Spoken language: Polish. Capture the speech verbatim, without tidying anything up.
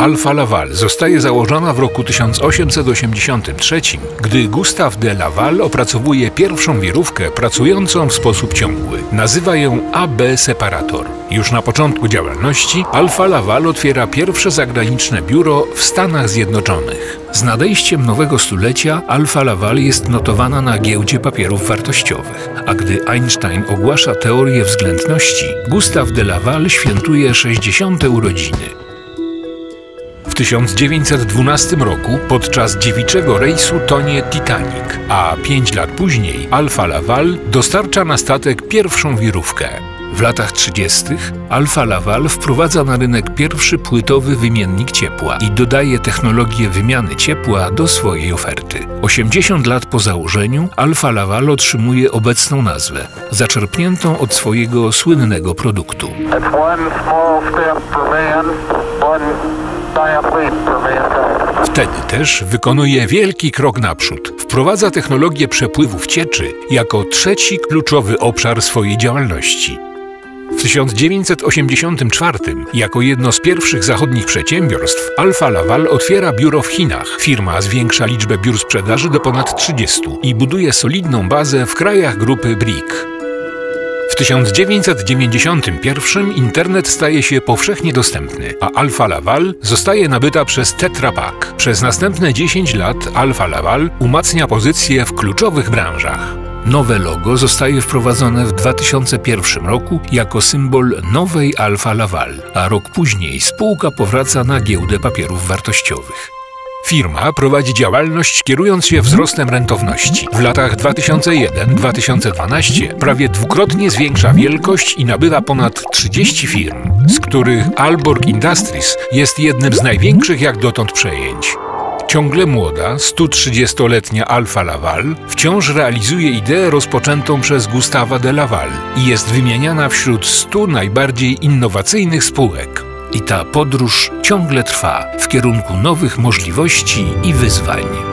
Alfa Laval zostaje założona w roku tysiąc osiemset osiemdziesiątym trzecim, gdy Gustave de Laval opracowuje pierwszą wirówkę pracującą w sposób ciągły. Nazywa ją A B Separator. Już na początku działalności Alfa Laval otwiera pierwsze zagraniczne biuro w Stanach Zjednoczonych. Z nadejściem nowego stulecia Alfa Laval jest notowana na giełdzie papierów wartościowych, a gdy Einstein ogłasza teorię względności, Gustave de Laval świętuje sześćdziesiąte urodziny. W tysiąc dziewięćset dwunastym roku podczas dziewiczego rejsu tonie Titanic, a pięć lat później Alfa Laval dostarcza na statek pierwszą wirówkę. W latach trzydziestych Alfa Laval wprowadza na rynek pierwszy płytowy wymiennik ciepła i dodaje technologię wymiany ciepła do swojej oferty. osiemdziesiąt lat po założeniu Alfa Laval otrzymuje obecną nazwę, zaczerpniętą od swojego słynnego produktu. Wtedy też wykonuje wielki krok naprzód. Wprowadza technologię przepływów cieczy jako trzeci kluczowy obszar swojej działalności. W tysiąc dziewięćset osiemdziesiątym czwartym jako jedno z pierwszych zachodnich przedsiębiorstw Alfa Laval otwiera biuro w Chinach. Firma zwiększa liczbę biur sprzedaży do ponad trzydziestu i buduje solidną bazę w krajach grupy B R I C. W tysiąc dziewięćset dziewięćdziesiątym pierwszym internet staje się powszechnie dostępny, a Alfa Laval zostaje nabyta przez Tetra Pak. Przez następne dziesięć lat Alfa Laval umacnia pozycję w kluczowych branżach. Nowe logo zostaje wprowadzone w dwa tysiące pierwszym roku jako symbol nowej Alfa Laval, a rok później spółka powraca na giełdę papierów wartościowych. Firma prowadzi działalność kierując się wzrostem rentowności. W latach dwa tysiące pierwszym do dwa tysiące dwunastego prawie dwukrotnie zwiększa wielkość i nabywa ponad trzydzieści firm, z których Aalborg Industries jest jednym z największych jak dotąd przejęć. Ciągle młoda, sto trzydziestoletnia Alfa Laval wciąż realizuje ideę rozpoczętą przez Gustave'a de Laval i jest wymieniana wśród stu najbardziej innowacyjnych spółek. I ta podróż ciągle trwa w kierunku nowych możliwości i wyzwań.